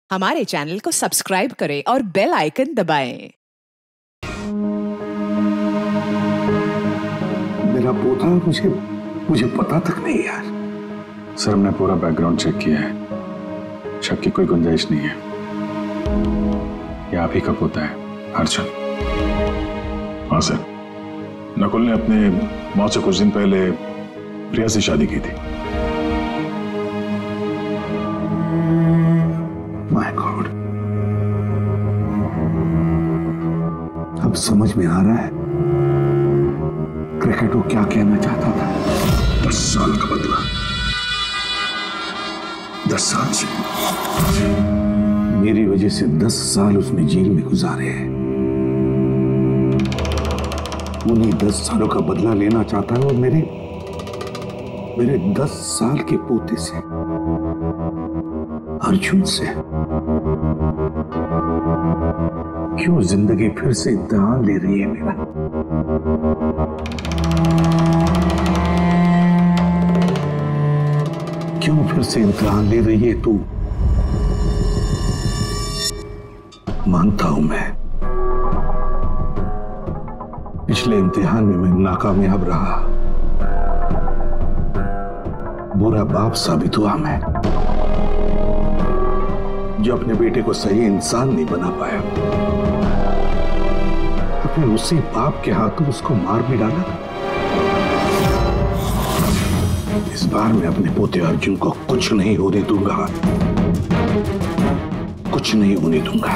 हमारे चैनल को सब्सक्राइब करें और बेल आइकन दबाएं। मेरा पोता मुझे पता तक नहीं यार। सर हमने पूरा बैकग्राउंड चेक किया है, शक की कोई गुंजाइश नहीं है। ये आप ही का पोता है अर्जुन। हाँ सर, नकुल ने अपने मौत से कुछ दिन पहले प्रिया से शादी की थी। माय गॉड, अब समझ में आ रहा है क्रिकेट वो क्या कहना चाहता था। 10 साल का बदला, 10 साल से मेरी वजह से 10 साल उसने जेल में गुजारे हैं। उन्हीं 10 सालों का बदला लेना चाहता है और मेरे 10 साल के पोते से, अर्जुन से। क्यों जिंदगी फिर से इम्तिहान ले रही है मेरा? क्यों फिर से इम्तिहान ले रही है तू? मानता हूं मैं, पिछले इम्तिहान में मैं नाकामयाब रहा, बुरा बाप साबित हुआ मैं, जो अपने बेटे को सही इंसान नहीं बना पाया। अपने उसी बाप के हाथों उसको मार भी डाला था। इस बार मैं अपने पोते अर्जुन को कुछ नहीं होने दूंगा, कुछ नहीं होने दूंगा।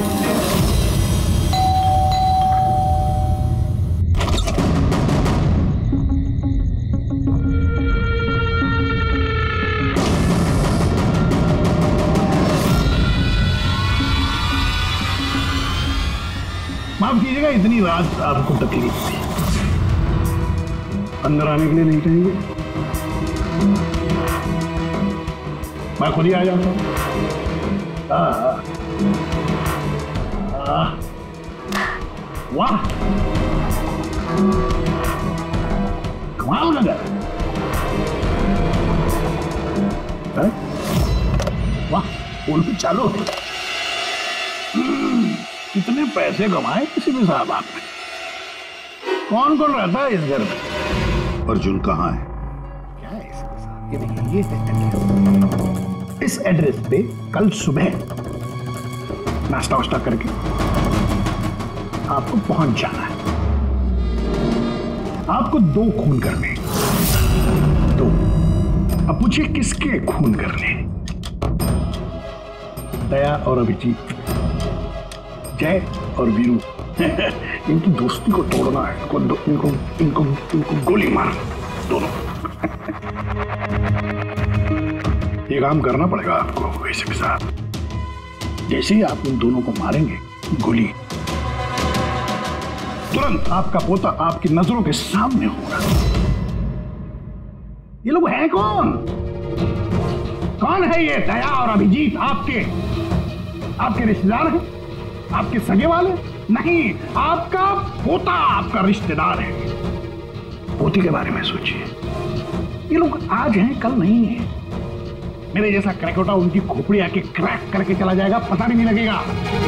माफ कीजिएगा, इतनी रात आपको तकलीफ थी। अंदर आने के लिए नहीं कहेंगे? मैं खुद ही आ जाता हूँ। वाह, कमाल का घर। वाह, बोल चालू। कितने पैसे कमाए किसी भी साहब आपने? कौन कौन रहता है इस घर में? अर्जुन कहाँ है? क्या है इसके साथ? ये देखिए, ये है इस एड्रेस पे कल सुबह नाश्ता वाश्ता करके आपको पहुंच जाना है। आपको 2 खून करने, 2। अब पूछिए किसके खून करने? दया और अभिजीत, जय और वीरू। इनकी दोस्ती को तोड़ना है। इनको गोली मार दोनों। ये काम करना पड़ेगा आपको एसीपी साहब। जैसे ही आप उन दोनों को मारेंगे गोली, तुरंत आपका पोता आपकी नजरों के सामने होगा। ये लोग हैं कौन? कौन है ये दया और अभिजीत? आपके रिश्तेदार हैं? आपके सगे वाले? नहीं, आपका पोता आपका रिश्तेदार है। पोती के बारे में सोचिए। ये लोग आज हैं कल नहीं है। मेरे जैसा क्रैकोटा उनकी खोपड़ी आके क्रैक करके चला जाएगा, पता भी नहीं लगेगा।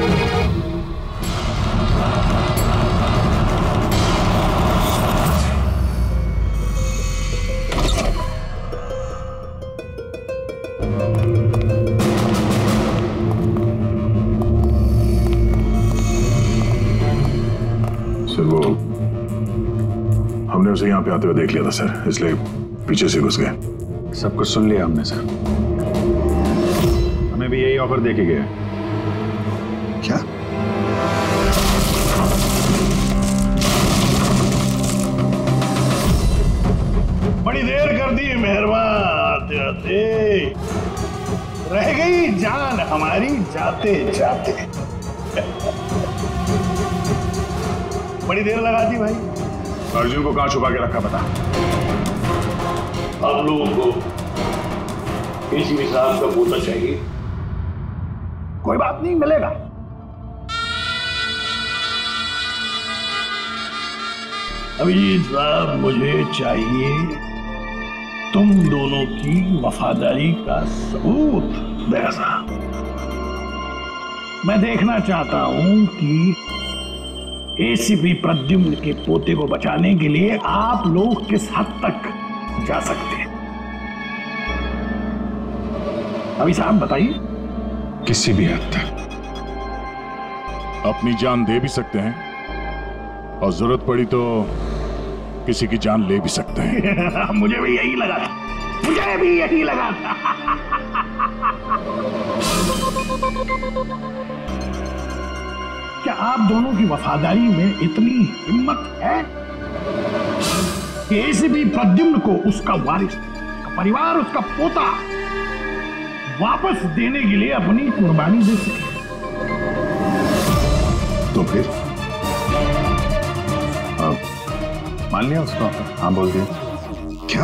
वो हमने उसे यहाँ पे आते हुए देख लिया था सर, इसलिए पीछे से घुस गए। सब कुछ सुन लिया हमने सर। हमें भी यही ऑफर देके गए। क्या? बड़ी देर कर दी मेहरबान, आते आते रह गई जान हमारी जाते जाते। बड़ी देर लगा दी भाई। अर्जुन को कहां छुपा के रखा पता? आप लोगों को एसीपी साहब का पोता चाहिए? कोई बात नहीं, मिलेगा। अभिजीत साहब, मुझे चाहिए तुम दोनों की वफादारी का सबूत। दया साहब, मैं देखना चाहता हूं कि एसीपी प्रद्युम्न के पोते को बचाने के लिए आप लोग किस हद तक जा सकते हैं। अभी साहब बताइए। किसी भी हद तक। अपनी जान दे भी सकते हैं और जरूरत पड़ी तो किसी की जान ले भी सकते हैं। मुझे भी यही लगा था, मुझे भी यही लगा था। क्या आप दोनों की वफादारी में इतनी हिम्मत है कि एसीपी प्रद्युम्न को उसका वारिस, उसका परिवार, उसका पोता वापस देने के लिए अपनी कुर्बानी दे सके? तो फिर मान लिया उसको? हाँ बोल दिया। क्या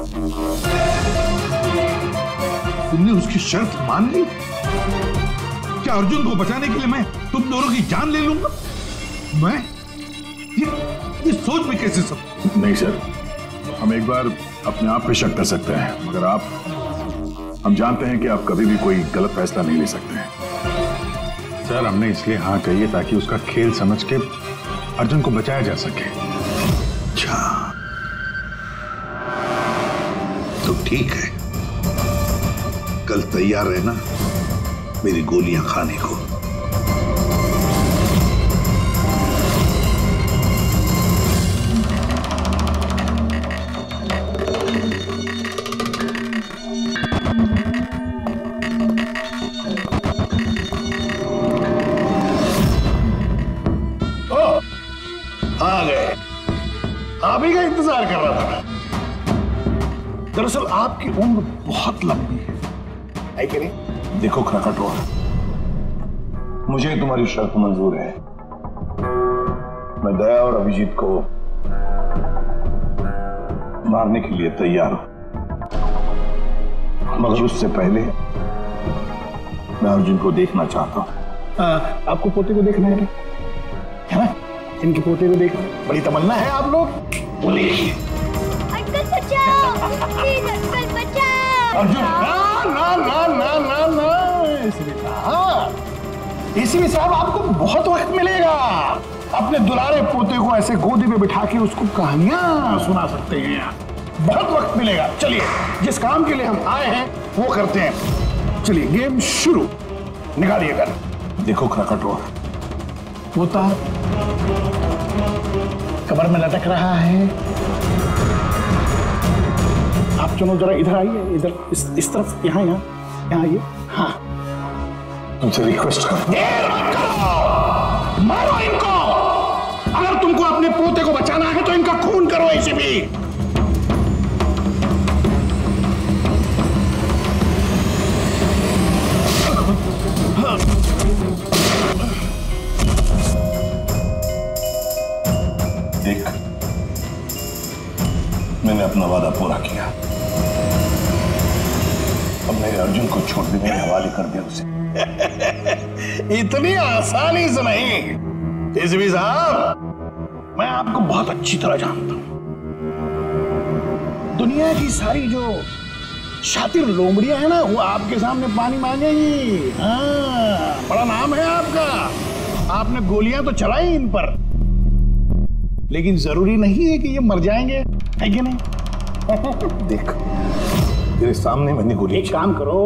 तुमने उसकी शर्त मान ली? क्या अर्जुन को बचाने के लिए मैं तुम दोनों की जान ले लूंगा? मैं ये सोच में कैसे सब? नहीं सर, हम एक बार अपने आप पे शक कर सकते हैं, मगर हम जानते हैं कि आप कभी भी कोई गलत फैसला नहीं ले सकते हैं। सर हमने इसलिए हाँ कही है ताकि उसका खेल समझ के अर्जुन को बचाया जा सके। अच्छा तो ठीक है, कल तैयार रहना मेरी गोलियां खाने को। आ गए, आप ही का इंतजार कर रहा था। दरअसल आपकी उम्र बहुत लंबी है कि नहीं? देखो खरकटवा, मुझे तुम्हारी शर्त मंजूर है। मैं दया और अभिजीत को मारने के लिए तैयार हूं, मगर उससे पहले मैं अर्जुन को देखना चाहता हूं। आपको पोते को देखना है ना? इनके पोते को देखना बड़ी तमन्ना है आप लोग। बोलिए अंकल बचाओ, प्लीज अंकल बचाओ। अर्जुन ना एसीपी साहब आपको बहुत वक्त मिलेगा। अपने दुलारे पोते को ऐसे गोदी में बिठा के उसको कहानियां सुना सकते हैं, बहुत वक्त मिलेगा। चलिए जिस काम के लिए हम आए हैं वो करते हैं। चलिए गेम शुरू, निकालिए कर। देखो खरकटवा, पोता कमर में लटक रहा है। आप चलो जरा इधर आइए, इधर इस तरफ, यहाँ आइए। हाँ तुमसे रिक्वेस्ट कर, मारो इनको। अगर तुमको अपने पोते को बचाना है तो इनका खून करो। एसीपी देख, मैंने अपना वादा पूरा किया। अब मेरे अर्जुन को छोड़ दे, मेरे हवाले कर दे उसे। इतनी आसानी से नहीं एसीपी साहब, मैं आपको बहुत अच्छी तरह जानता हूं। दुनिया की सारी जो शातिर लोमड़ियां हैं ना, वो आपके सामने पानी मांगेंगी। हाँ, बड़ा नाम है आपका, आपने गोलियां तो चलाई इन पर, लेकिन जरूरी नहीं है कि ये मर जाएंगे, है कि नहीं? देख, तेरे सामने मैंने गोली। एक काम करो,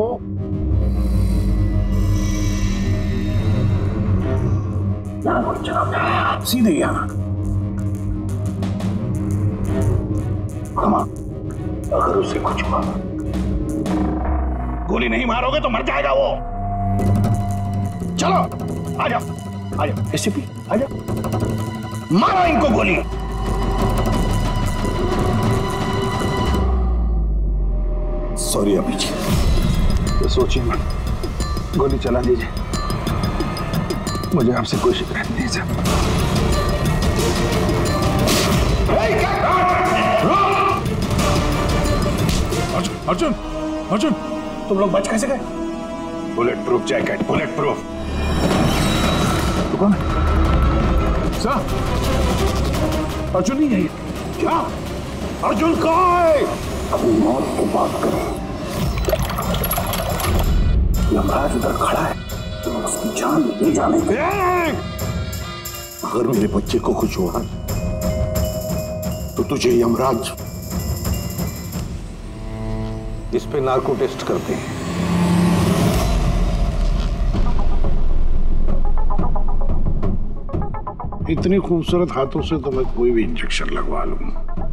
यहां गोली चलाओ, सीधे यहां। अगर उसे कुछ हुआ, गोली नहीं मारोगे तो मर जाएगा वो। चलो आ जाओ एसीपी, आ जाओ, मारो इनको गोली। सॉरी अभिजीत, तो सोचिए मत, गोली चला दीजिए, मुझे आपसे कोई शिकायत नहीं सर। अर्जुन, अर्जुन, तुम लोग बच कैसे गए? Bulletproof jacket, bulletproof. कौन सर? अर्जुन नहीं है ये। क्या अर्जुन कहाँ है? अपनी मौत की बात करो। यमराज उधर खड़ा है, तो उसकी जान ले जाने का। अगर मेरे बच्चे को कुछ हुआ तो तुझे यमराज इस पे नार्को टेस्ट करते हैं। इतनी खूबसूरत हाथों से तो मैं कोई भी इंजेक्शन लगवा लूंगा।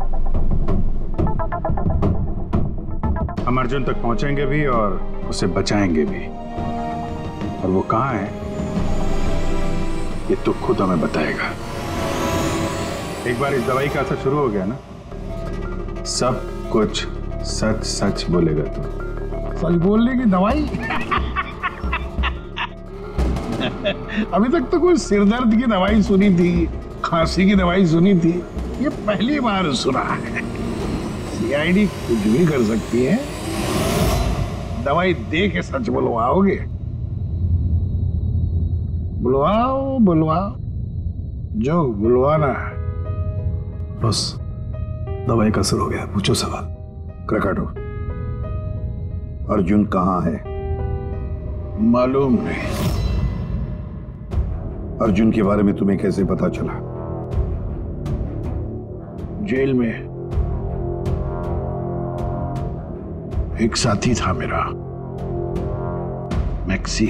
हम अर्जुन तक पहुंचेंगे भी और उसे बचाएंगे भी। और वो कहाँ है ये तो खुद हमें बताएगा। एक बार इस दवाई का असर शुरू हो गया ना, सब कुछ सच सच बोलेगा तू। सच बोलने की दवाई? अभी तक तो कोई सिरदर्द की दवाई सुनी थी, खांसी की दवाई सुनी थी, ये पहली बार सुना है। सीआईडी कुछ भी कर सकती है। दवाई दे के सच बुलवाओगे? बुलवाओ बुलवाओ, जो बुलवाना है। बस दवाई का असर हो गया, पूछो सवाल। क्रकाटो, अर्जुन कहाँ है? मालूम नहीं। अर्जुन के बारे में तुम्हें कैसे पता चला? जेल में एक साथी था मेरा, मैक्सी।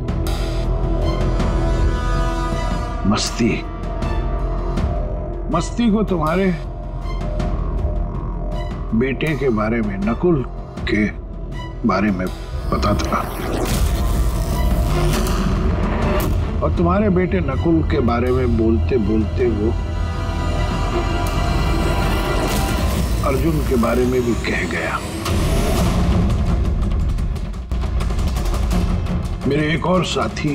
मस्ती को तुम्हारे बेटे के बारे में, नकुल के बारे में पता था, और तुम्हारे बेटे नकुल के बारे में बोलते बोलते वो अर्जुन के बारे में भी कह गया। मेरे एक और साथी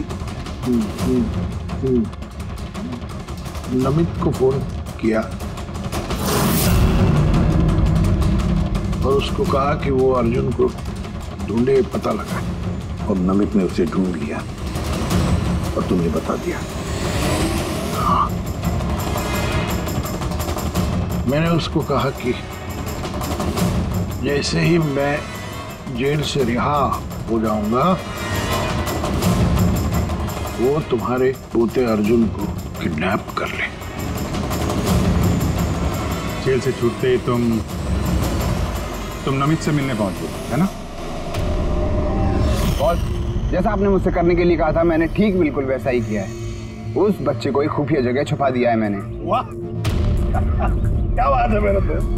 नमित को फोन किया और उसको कहा कि वो अर्जुन को ढूंढे, पता लगा। और नमित ने उसे ढूंढ लिया और तुम्हें बता दिया। हाँ, मैंने उसको कहा कि जैसे ही मैं जेल से रिहा हो जाऊंगा वो तुम्हारे पोते अर्जुन को किडनैप कर ले। जेल से छूटते ही तुम नमित से मिलने पहुंच गए, है ना? और जैसा आपने मुझसे करने के लिए कहा था, मैंने ठीक बिल्कुल वैसा ही किया है। उस बच्चे को एक खुफिया जगह छुपा दिया है मैंने। वाह क्या बात है मेरे दोस्त,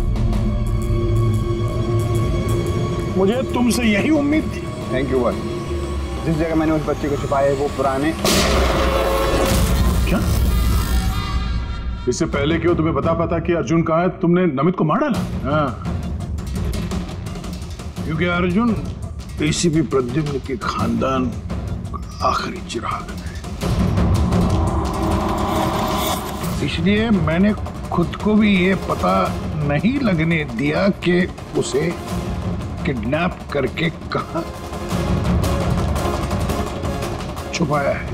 मुझे तुमसे यही उम्मीद थी। Thank you boss. जिस जगह मैंने उस बच्चे को छुपाया है वो पुराने। क्या? इससे पहले क्यों तुम्हें पता कि अर्जुन कहाँ है, तुमने नमित को मार डाला? हाँ, क्योंकि अर्जुन एसीपी प्रद्युम्न के खानदान का आखिरी चिराग है। इसलिए मैंने खुद को भी ये पता नहीं लगने दिया कि उसे किडनैप करके कहां छुपाया है।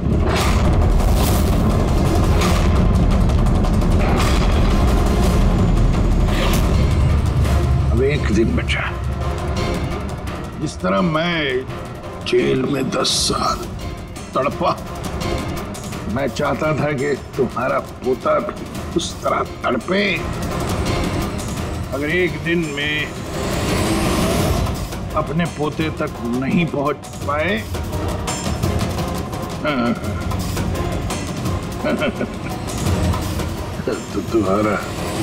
अब एक दिन बचा। जिस तरह मैं जेल में 10 साल तड़पा, मैं चाहता था कि तुम्हारा पोता भी उस तरह तड़पे। अगर एक दिन में अपने पोते तक नहीं पहुंच पाए तो तुम्हारा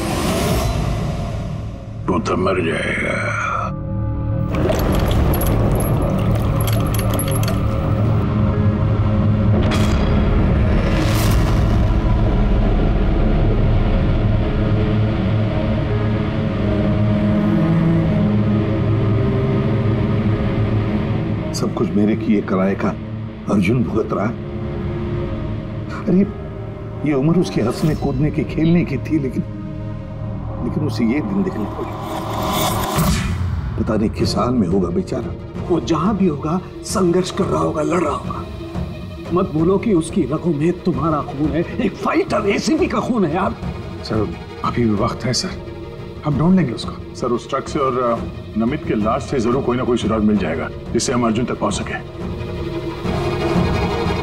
पोता मर जाएगा। सब कुछ मेरे किए कराए का अर्जुन भुगत रहा। अरे ये उम्र उसके हंसने कूदने की, खेलने की थी, लेकिन उसे ये दिन देखने पड़े। पता नहीं किस हाल में होगा बेचारा। वो जहां भी होगा संघर्ष कर रहा होगा, लड़ रहा होगा। मत बोलो कि उसकी रगों में तुम्हारा खून है। एक फाइटर एसीपी का खून है यार। सर अभी भी वक्त है सर, हम ढूंढ लेंगे उसको। सर उस ट्रक से और नमित के लाश से जरूर कोई ना कोई सुराग मिल जाएगा जिससे हम अर्जुन तक पहुंच सके।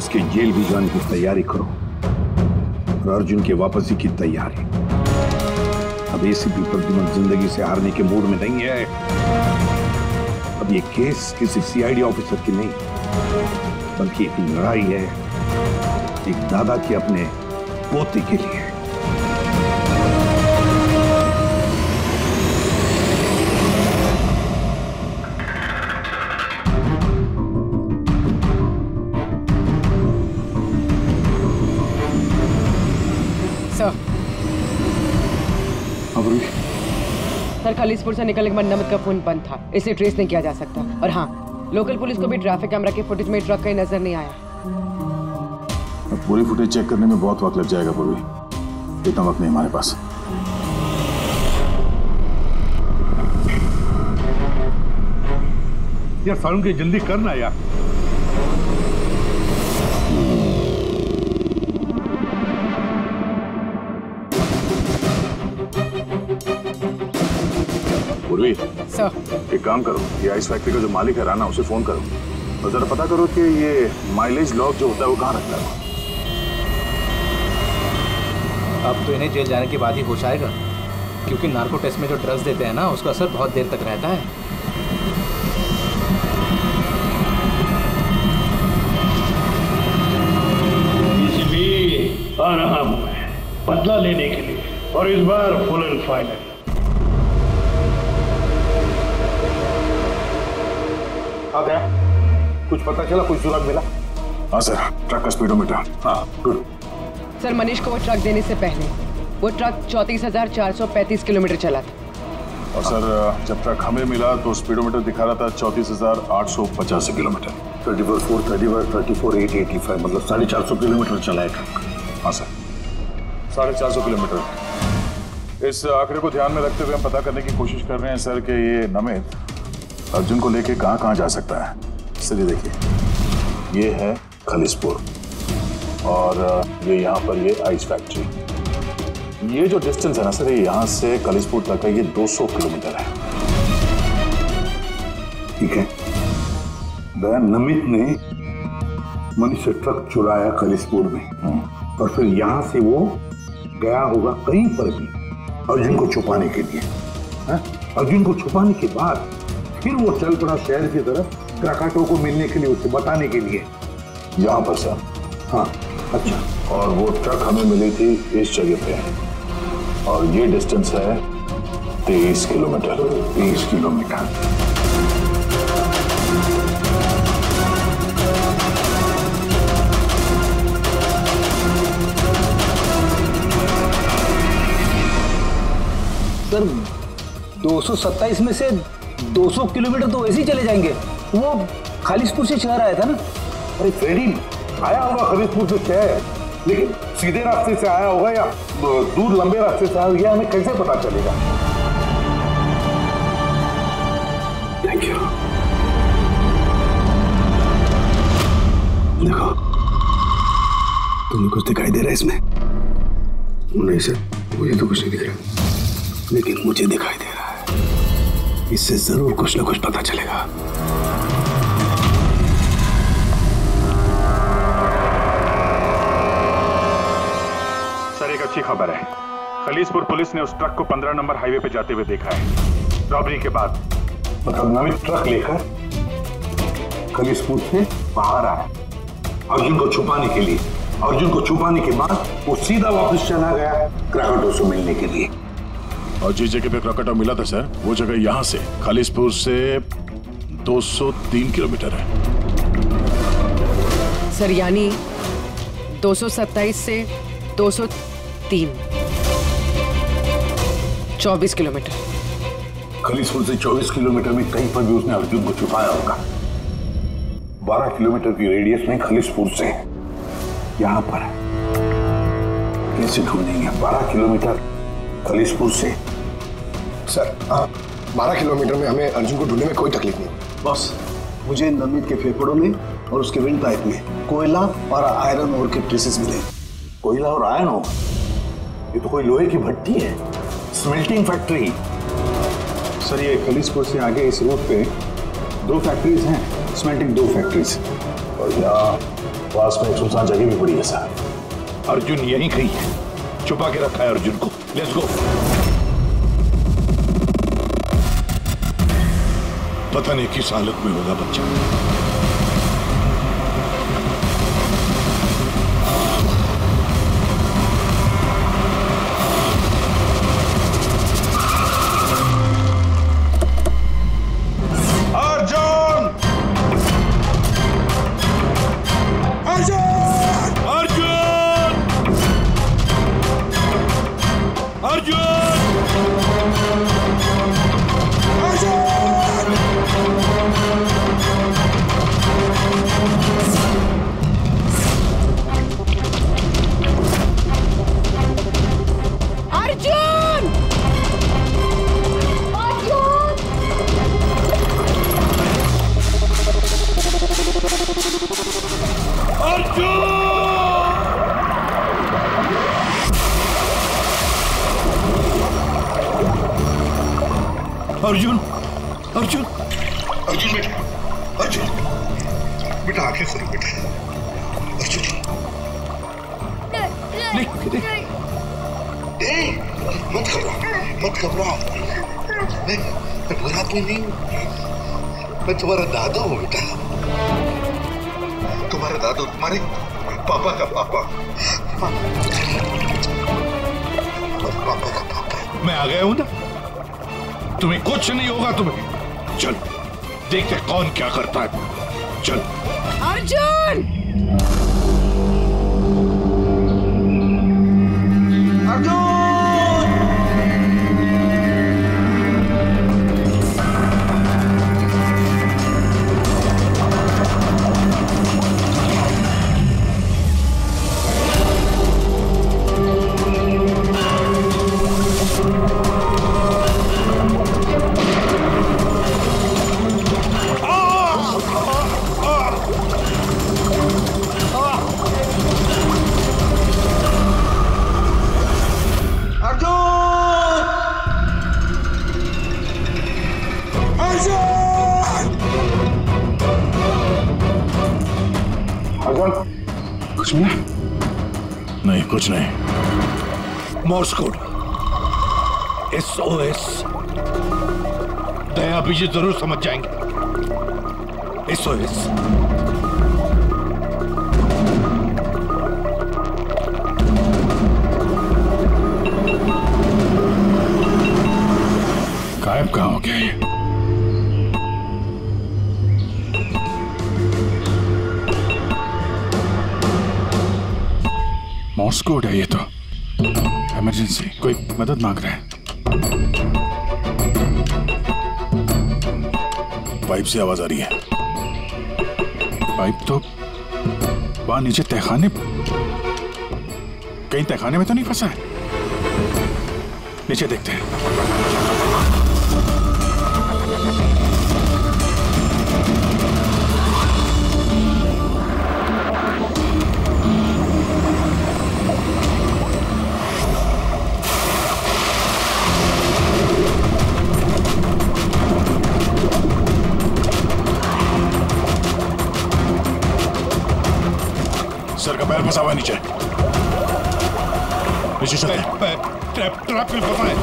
इसके जेल भी जाने की तैयारी करो और अर्जुन की वापसी की तैयारी। अब एसीपी प्रद्युमन जिंदगी से हारने के मूड में नहीं है। अब ये केस किसी सीआईडी ऑफिसर की नहीं, बल्कि एक लड़ाई है एक दादा के अपने पोते के लिए। सर, खलीसपुर से निकलने के बाद नमित का फोन बंद था, इसे ट्रेस नहीं किया जा सकता। और हाँ, लोकल पुलिस को भी ट्रैफिक कैमरा के फुटेज में ट्रक कहीं नजर नहीं आया। अब पूरी फुटेज चेक करने में बहुत वक्त लग जाएगा पूर्वी, इतना वक्त नहीं हमारे पास। यार सारुण की जल्दी करना यार। पूर्वी, सर, एक काम करो, ये आइस फैक्ट्री का जो मालिक है राना, उसे फोन करो और जरा पता करो कि ये माइलेज लॉग जो होता है वो कहाँ रखता है। अब तो इन्हें जेल जाने के बाद ही होश आएगा, क्योंकि नार्को टेस्ट में जो ड्रग्स देते हैं ना, उसका असर बहुत देर तक रहता है। आ रहा हूं मैं बदला लेने के लिए, और इस बार फुल एंड फाइनल। आ गया? कुछ पता चला, कुछ सुराग मिला? हाँ सर, ट्रक का स्पीडोमीटर। हाँ, गुड। सर, मनीष को वो ट्रक देने से पहले वो ट्रक 34,435 किलोमीटर चला था। और सर, जब ट्रक हमें मिला तो स्पीडोमीटर दिखा रहा था 34,885 किलोमीटर। 34,885 मतलब 450 किलोमीटर चला है ट्रक। हाँ सर, 450 किलोमीटर। इस आंकड़े को ध्यान में रखते हुए हम पता करने की कोशिश कर रहे हैं सर कि ये नमित अर्जुन को लेके कहाँ कहाँ जा सकता है। सर ये देखिए, ये है खलीसपुर और ये यहाँ पर ये आइस फैक्ट्री। ये जो डिस्टेंस है ना सर, ये यहाँ से खलीसपुर तक का ये 200 किलोमीटर है। ठीक है, नमित ने मनीष से ट्रक चुराया खलीसपुर में और फिर यहां से वो गया होगा कहीं पर भी अर्जुन को छुपाने के लिए। अर्जुन को छुपाने के बाद फिर वो चल पड़ा शहर की तरफ क्राकाटो को मिलने के लिए, उसे बताने के लिए। यहाँ पर सर? हाँ, अच्छा। और वो ट्रक हमें मिली थी इस जगह पे और ये डिस्टेंस है 23 किलोमीटर। 23 किलोमीटर। सर, 227 में से 200 किलोमीटर तो वैसे ही चले जाएंगे। वो खलीसपुर से शहर आया था ना। अरे फ्रेडी, आया होगा खलीसपुर से शहर, लेकिन सीधे रास्ते से आया होगा या दूर लंबे रास्ते से आया होगा, ये हमें कैसे पता चलेगा? Thank you. देखो, तुम्हें कुछ दिखाई दे रहा है इसमें? नहीं सर, मुझे तो कुछ नहीं दिख रहा, लेकिन मुझे दिखाई दे रहा है। इससे जरूर कुछ ना कुछ पता चलेगा। सर, एक अच्छी खबर है। खलीसपुर पुलिस ने उस ट्रक को 15 नंबर हाईवे पे जाते हुए देखा है रॉबरी के बाद। मतलब नमित ट्रक लेकर खलीसपुर से बाहर आया अर्जुन को छुपाने के लिए। अर्जुन को छुपाने के बाद वो सीधा वापस चला गया क्राकाटो से मिलने के लिए। और जिस जगह पे क्राकाटो मिला था सर, वो जगह यहाँ से खलीसपुर से 203 किलोमीटर है। सर, यानी 227 से 203, 24 किलोमीटर। खलीसपुर से 24 किलोमीटर में कहीं पर भी उसने अर्जुन को छुपाया होगा। 12 किलोमीटर की रेडियस में खलीसपुर से यहां पर है। कैसे ढूंढेंगे 12 किलोमीटर खलीसपुर से? सर, 12 किलोमीटर में हमें अर्जुन को ढूंढने में कोई तकलीफ नहीं। बॉस, मुझे नमित के फेफड़ों में और उसके विंड पाइप में कोयला और आयरन ओर के ट्रेसेस मिले। कोयला और आयरन ओर? ये तो कोई लोहे की भट्टी है, स्मेल्टिंग फैक्ट्री। सर, ये खलीसपुर से आगे इस रूट पे 2 फैक्ट्रीज हैं, स्मेल्टिंग 2 फैक्ट्रीज। और यहाँ पास में एक सुनसान जगह भी पड़ी है सर। अर्जुन यहीं कहीं है, छुपा के रखा है अर्जुन को। Let's go. पता नहीं किस हालत में होगा बच्चा। अर्जुन अर्जुन अर्जुन बेटा, अर्जुन बेटा आंखें खोलो बेटा। अर्जुन मत घबराओ, मत घबराओ। मैं बुरा तो नहीं हूँ, मैं तुम्हारा दादा हूँ बेटा। तुम्हारा दादा, तुम्हारे पापा का पापा, पापा का पापा। मैं आ गया हूँ ना, तुम्हें कुछ नहीं होगा। तुम्हें चल देखते कौन क्या करता है। चल अर्जुन, अर्जुन, कुछ नहीं, कुछ नहीं। Morse code SOS। दया भी जरूर समझ जाएंगे। SOS। गायब कहाँ हो गया ये? मॉर्स कोड है ये तो। इमरजेंसी, कोई मदद मांग रहा है। पाइप से आवाज आ रही है। पाइप तो वहां नीचे तहखाने, कहीं तहखाने में तो नहीं फंसा है। नीचे देखते हैं। सर का पैर फंसा हुआ नीचे। नीचे चलते हैं। ट्रैप में फंसा है।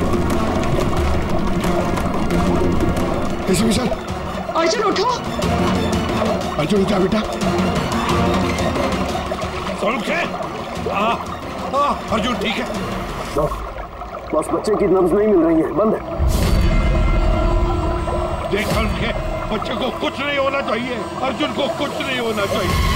कैसे विशाल? अर्जुन उठो। अर्जुन उठा बेटा। सौरभ है? अर्जुन ठीक है? बस बच्चे की नब्ज नहीं मिल रही है, बंद है। देख सौरभ है, बच्चे को कुछ नहीं होना चाहिए। अर्जुन को कुछ नहीं होना चाहिए।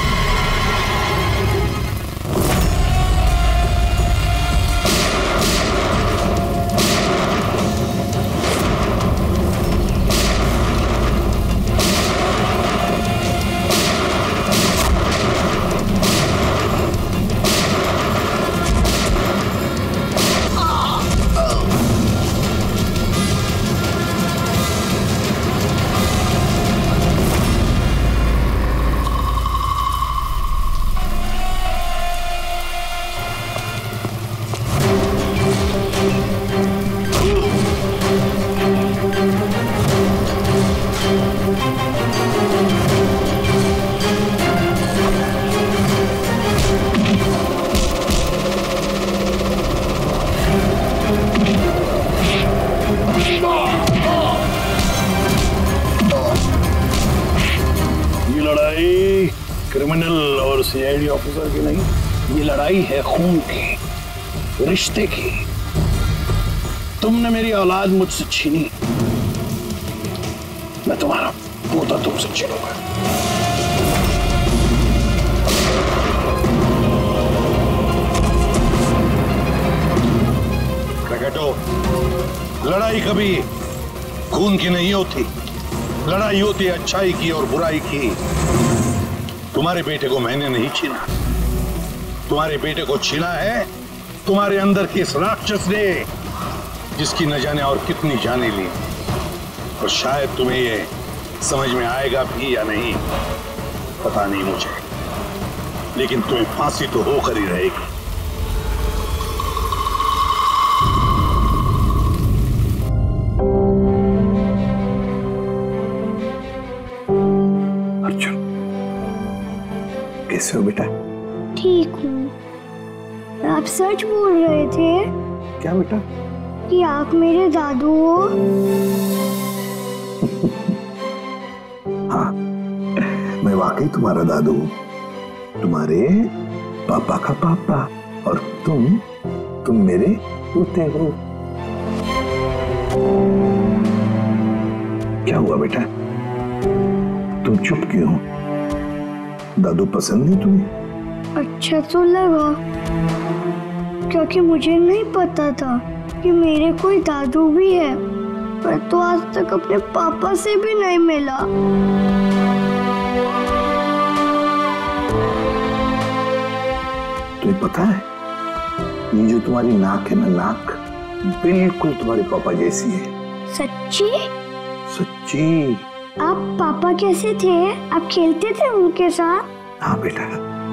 क्रिमिनल और सीआईडी ऑफिसर की नहीं, ये लड़ाई है खून की, रिश्ते की। तुमने मेरी औलाद मुझसे छीनी, मैं तुम्हारा पोता तुमसे छीनूंगा। प्रकटो, लड़ाई कभी खून की नहीं होती, लड़ाई होती है अच्छाई की और बुराई की। तुम्हारे बेटे को मैंने नहीं छीना, तुम्हारे बेटे को छीना है तुम्हारे अंदर के इस राक्षस ने, जिसकी न जाने और कितनी जाने ली। और शायद तुम्हें ये समझ में आएगा भी या नहीं पता नहीं मुझे, लेकिन तुम्हें फांसी तो होकर ही रहेगी। अर्जुन, कैसे हो बेटा? ठीक हूँ। आप सच बोल रहे थे? क्या बेटा? कि आप मेरे दादू हो? हाँ, मैं वाकई तुम्हारा दादू हूँ, तुम्हारे पापा का पापा, और तुम मेरे पोते हो। क्या हुआ बेटा, तुम चुप क्यों हो? दादू पसंद नहीं तुम्हें? अच्छा तो लगा, क्योंकि मुझे नहीं पता था कि मेरे कोई दादू भी है। पर तो आज तक अपने पापा से भी नहीं मिला। तुम्हें पता है, ये जो तुम्हारी नाक है ना, नाक बिल्कुल तुम्हारे पापा जैसी है। सच्ची? सच्ची। आप पापा कैसे थे? आप खेलते थे उनके साथ? हाँ बेटा,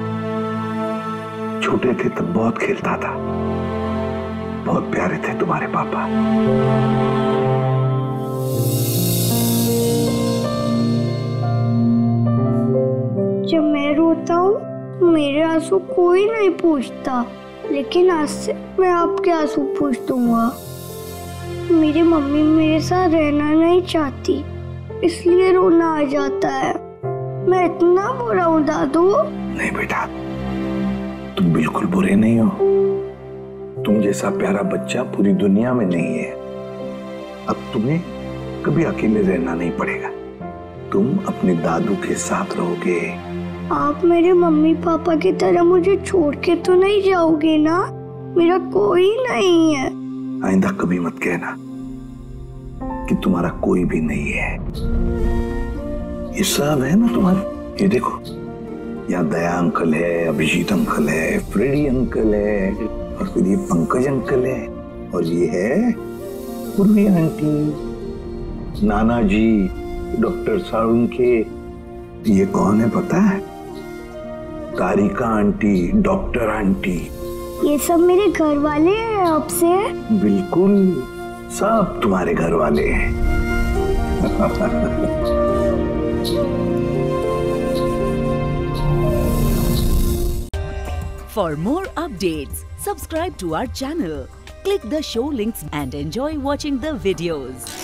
छोटे थे तब बहुत खेलता था, बहुत प्यारे थे तुम्हारे पापा। जब मैं रोता हूँ मेरे आंसू कोई नहीं पूछता, लेकिन आज से मैं आपके आंसू पूछ दूंगा। मेरी मम्मी मेरे साथ रहना नहीं चाहती, इसलिए रोना आ जाता है। मैं इतना बुरा हूँ दादू? नहीं बेटा, तुम बिल्कुल बुरे नहीं हो। तुम जैसा प्यारा बच्चा पूरी दुनिया में नहीं है। अब तुम्हें कभी अकेले रहना नहीं पड़ेगा, तुम अपने दादू के साथ रहोगे। आप मेरे मम्मी पापा की तरह मुझे छोड़ के तो नहीं जाओगे ना? मेरा कोई नहीं है। आइंदा कभी मत कहना कि तुम्हारा कोई भी नहीं है। ये सब है ना तुम्हारे। ये देखो, यहाँ दया अंकल है, अभिजीत अंकल है, फ्रेडी अंकल है, और फिर ये पंकज अंकल है, और ये है पूर्वी आंटी, नाना जी, डॉक्टर सारुण के। ये कौन है पता है? Tarika aunty, doctor aunty. ये सब मेरे घर वाले हैं आपसे? बिल्कुल, सब तुम्हारे घर वाले हैं। For more updates, subscribe to our channel, click the show links and enjoy watching the videos.